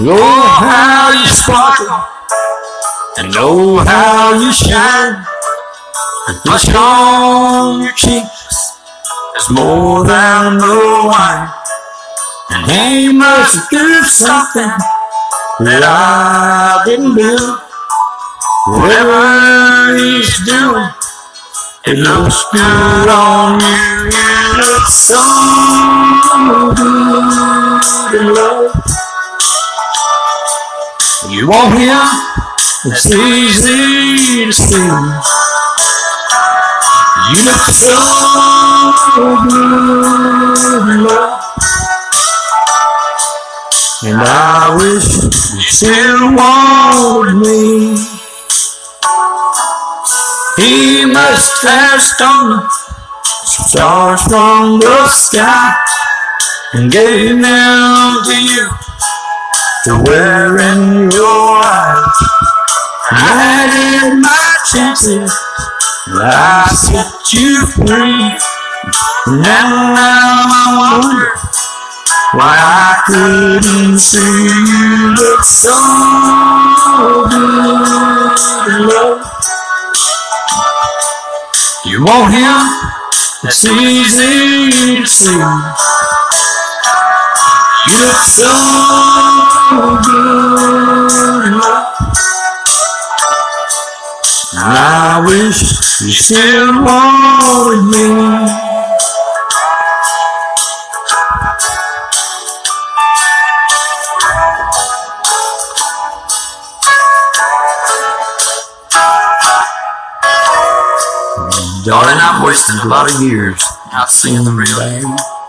Oh, how you sparkle, and oh, how you shine. The flush on your cheeks is more than the wine. And he must do something that I didn't do. Whatever he's doing, it looks good on you. You look so good in love. You want him? It's easy to see. You look so good in love. And I wish you still wanted me. He must have stolen some stars from the sky and gave them to you to wear in your eyes. I had my chances, but I set you free. Now I wonder why I couldn't see you look so good in love. You want him? It's easy to see. You look so good in love. I wish you still wanted me. Darling, I've wasted a lot of years not seeing the real you.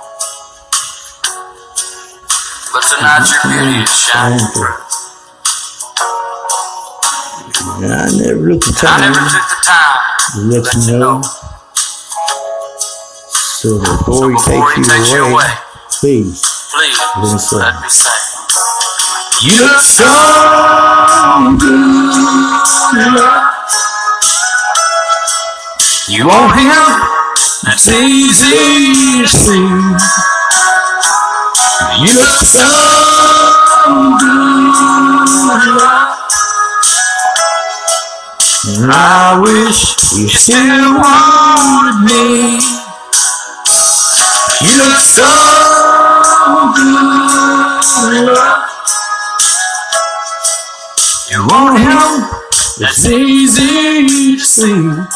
But tonight your beauty is shining through. I never took the time to let you know. So before he takes you away, please let me say, you look so good in love. You want him? That's easy to see. You look so good in love. And I wish you still wanted me. You look so good in love. You want him? That's easy to see.